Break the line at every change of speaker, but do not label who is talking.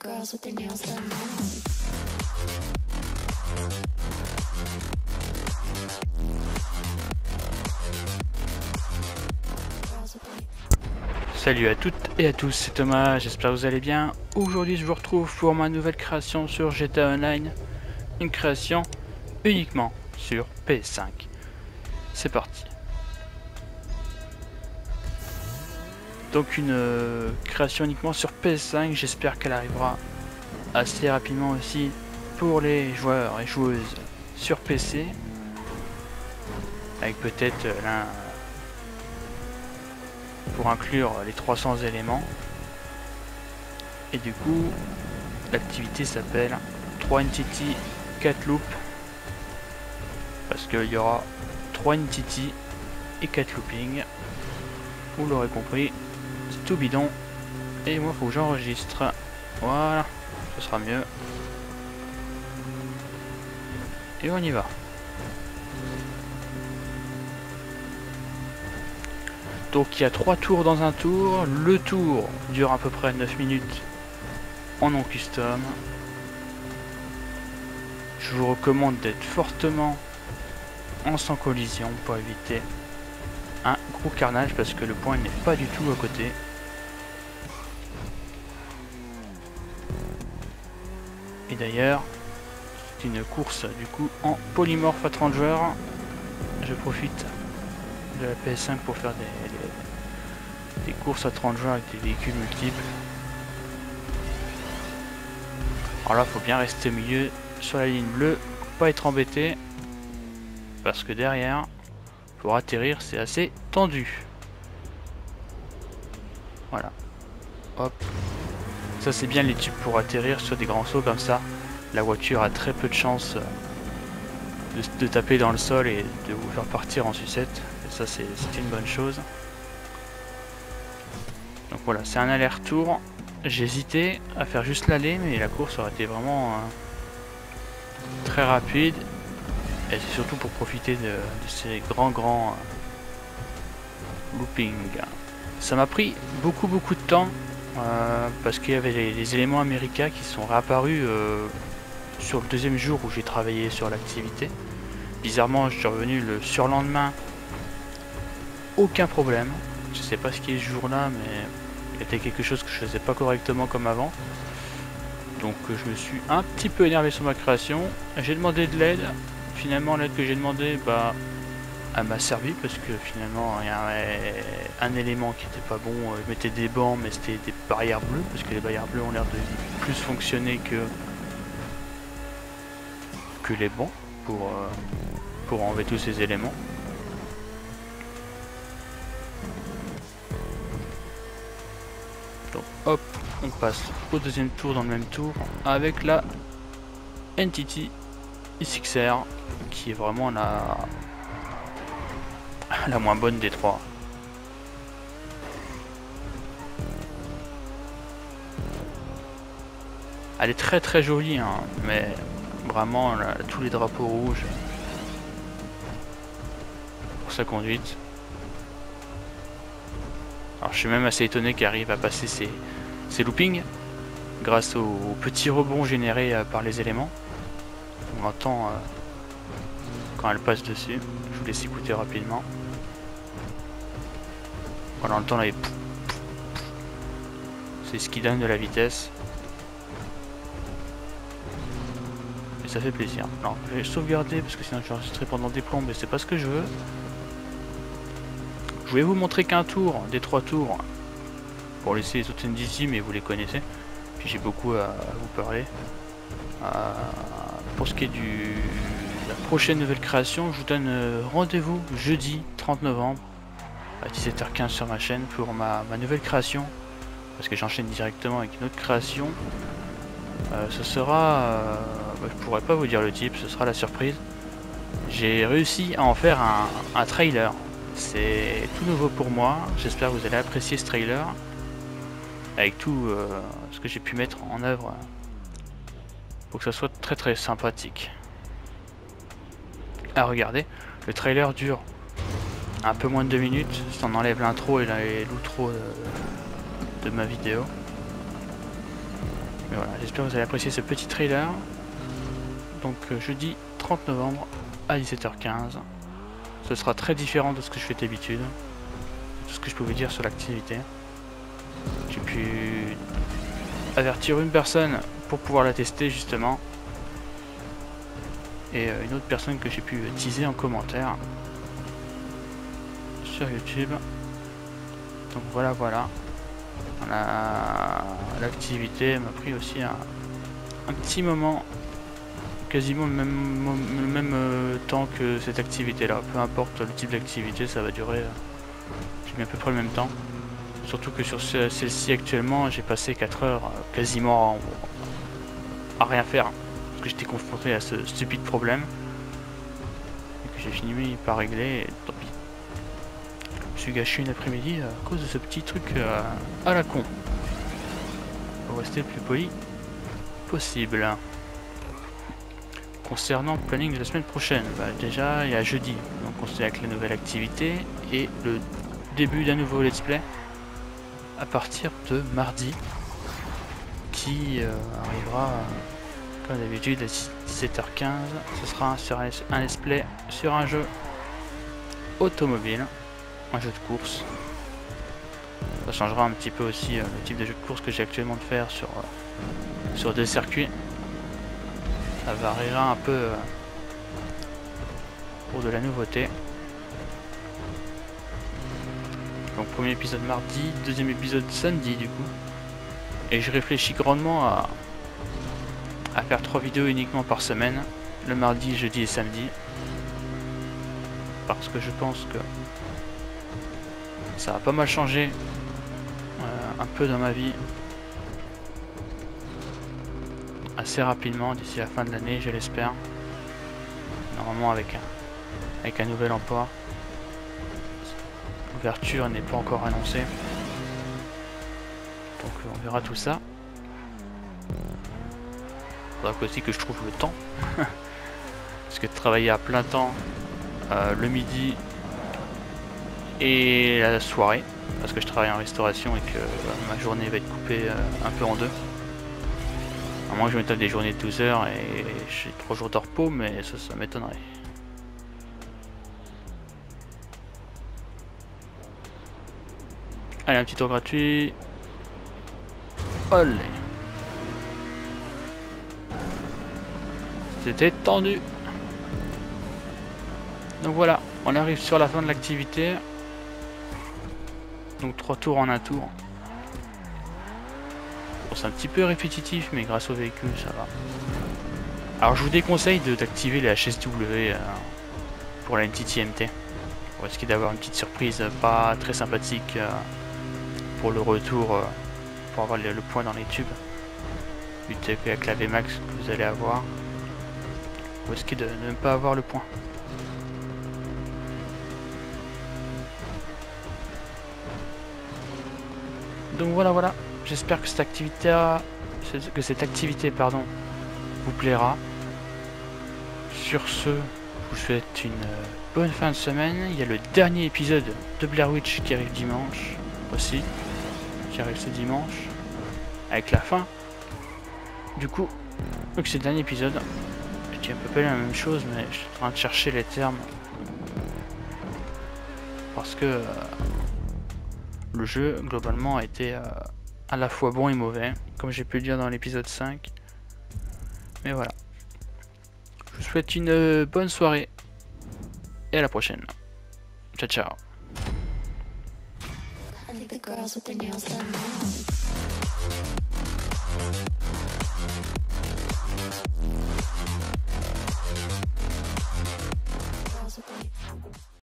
girls with their nails done now.
Salut à toutes et à tous, c'est Thomas, j'espère que vous allez bien. Aujourd'hui je vous retrouve pour ma nouvelle création sur GTA Online. Une création uniquement sur PS5. C'est parti. Donc une création uniquement sur PS5, j'espère qu'elle arrivera assez rapidement aussi pour les joueurs et joueuses sur PC. Avec peut-être l'un pour inclure les 300 éléments. Et du coup, l'activité s'appelle 3 Entity 4 Loop. Parce qu'il y aura 3 Entity et 4 Looping. Vous l'aurez compris, c'est tout bidon. Et moi, faut que j'enregistre. Voilà, ce sera mieux. Et on y va. Donc il y a 3 tours dans un tour. Le tour dure à peu près 9 minutes en non custom. Je vous recommande d'être fortement en sans collision pour éviter un gros carnage parce que le point n'est pas du tout à côté. Et d'ailleurs, c'est une course du coup en polymorphe à 30 joueurs. Je profite de la PS5 pour faire des courses à 30 joueurs avec des véhicules multiples. Alors là, faut bien rester au milieu sur la ligne bleue, pas être embêté parce que derrière, pour atterrir, c'est assez tendu. Voilà. Hop. Ça, c'est bien les tubes pour atterrir sur des grands sauts comme ça. La voiture a très peu de chances de taper dans le sol et de vous faire partir en sucette. Et ça, c'est une bonne chose. Donc voilà, c'est un aller-retour. J'hésitais à faire juste l'aller, mais la course aurait été vraiment très rapide. Et c'est surtout pour profiter de ces grands loopings. Ça m'a pris beaucoup de temps parce qu'il y avait les éléments américains qui sont réapparus sur le deuxième jour où j'ai travaillé sur l'activité. Bizarrement, je suis revenu le surlendemain, aucun problème. Je sais pas ce qui est ce jour-là, mais il y avait quelque chose que je faisais pas correctement comme avant. Donc je me suis un petit peu énervé sur ma création. J'ai demandé de l'aide. Finalement, l'aide que j'ai demandé, bah, elle m'a servi parce que finalement, il y avait un élément qui était pas bon. Je mettais des bancs, mais c'était des barrières bleues parce que les barrières bleues ont l'air de plus fonctionner que les bancs pour enlever tous ces éléments. Donc hop, on passe au deuxième tour dans le même tour avec la Entity SXR qui est vraiment la moins bonne des trois. Elle est très jolie, hein, mais vraiment là, tous les drapeaux rouges pour sa conduite. Alors je suis même assez étonné qu'elle arrive à passer ses loopings grâce aux petits rebonds générés par les éléments. On entend quand elle passe dessus. Je vous laisse écouter rapidement. On entend là, c'est ce qui donne de la vitesse. Et ça fait plaisir. Alors je vais sauvegarder parce que sinon je vais enregistrer pendant des plombs et c'est pas ce que je veux. Je voulais vous montrer qu'un tour des 3 tours pour laisser les autres indices, mais vous les connaissez. Puis j'ai beaucoup à vous parler. Pour ce qui est de la prochaine nouvelle création, je vous donne rendez-vous jeudi 30 novembre à 17h15 sur ma chaîne pour ma nouvelle création. Parce que j'enchaîne directement avec une autre création. Ce sera... je pourrais pas vous dire le type, ce sera la surprise. J'ai réussi à en faire un trailer. C'est tout nouveau pour moi, j'espère que vous allez apprécier ce trailer avec tout ce que j'ai pu mettre en œuvre pour que ça soit très sympathique à regarder. Le trailer dure un peu moins de 2 minutes, si on enlève l'intro et l'outro de ma vidéo. Mais voilà, j'espère que vous avez apprécié ce petit trailer. Donc jeudi 30 novembre à 17h15. Ce sera très différent de ce que je fais d'habitude. Tout ce que je pouvais dire sur l'activité. J'ai pu avertir une personne pour pouvoir la tester justement. Et une autre personne que j'ai pu teaser en commentaire sur YouTube. Donc voilà. L'activité m'a pris aussi un petit moment, quasiment le même temps que cette activité là. Peu importe le type d'activité, ça va durer, j'ai mis à peu près le même temps. Surtout que sur celle-ci actuellement, j'ai passé 4 heures quasiment à rien faire. Parce que j'étais confronté à ce stupide problème. Et que j'ai fini par régler, et tant pis. Je me suis gâché une après-midi à cause de ce petit truc à la con. Pour rester le plus poli possible. Concernant le planning de la semaine prochaine, déjà il y a jeudi, donc on se dit avec la nouvelle activité et le début d'un nouveau let's play à partir de mardi qui arrivera comme d'habitude à 17h15. Ce sera un let's play sur un jeu automobile, un jeu de course. Ça changera un petit peu aussi le type de jeu de course que j'ai actuellement de faire sur des circuits. Ça variera un peu pour de la nouveauté. Donc premier épisode mardi, deuxième épisode samedi du coup. Et je réfléchis grandement à faire 3 vidéos uniquement par semaine, le mardi, jeudi et samedi. Parce que je pense que ça a pas mal changé un peu dans ma vie. Assez rapidement d'ici la fin de l'année, je l'espère. Normalement avec un nouvel emploi. L'ouverture n'est pas encore annoncée. Donc on verra tout ça. Il faudra aussi que je trouve le temps. Parce que de travailler à plein temps le midi et la soirée, parce que je travaille en restauration et que ma journée va être coupée un peu en deux. À moins que je me tape des journées de 12 heures et j'ai 3 jours de repos, mais ça m'étonnerait. Allez, un petit tour gratuit. Olé. C'était tendu. Donc voilà, on arrive sur la fin de l'activité. Donc 3 tours en un tour. Bon, c'est un petit peu répétitif, mais grâce au véhicule, ça va. Alors je vous déconseille d'activer les HSW pour la NTT-MT. Pour risquer d'avoir une petite surprise pas très sympathique pour le retour, pour avoir le point dans les tubes. Vu qu'avec la VMAX que vous allez avoir, vous risquez de ne pas avoir le point. Donc voilà, j'espère que cette activité vous plaira. Sur ce, je vous souhaite une bonne fin de semaine. Il y a le dernier épisode de Blair Witch qui arrive dimanche aussi, qui arrive ce dimanche, avec la fin. Du coup, vu que c'est le dernier épisode, je dis un peu pas la même chose, mais je suis en train de chercher les termes parce que le jeu globalement a été à la fois bon et mauvais, comme j'ai pu le dire dans l'épisode 5. Mais voilà. Je vous souhaite une bonne soirée et à la prochaine. Ciao ciao. I think the girls with their nails done now.